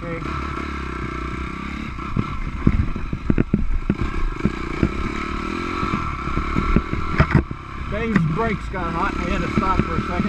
Okay. Dave's brakes got hot. I had to stop for a second.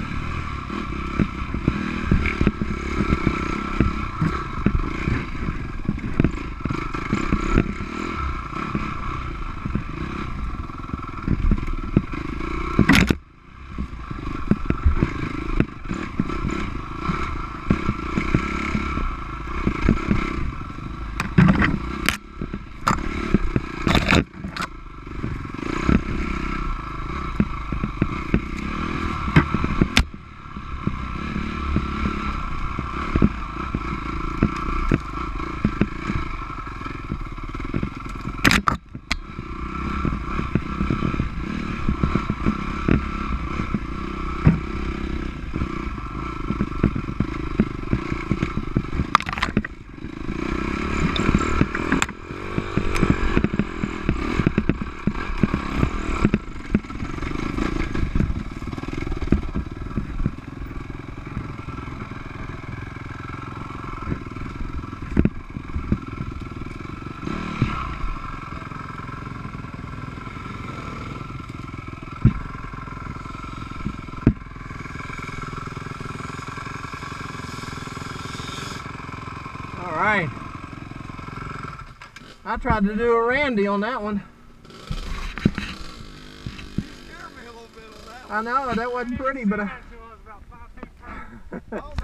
All right. I tried to do a Randy on that one. You scared me a little bit on that one. I know, that wasn't pretty, but I... Oh,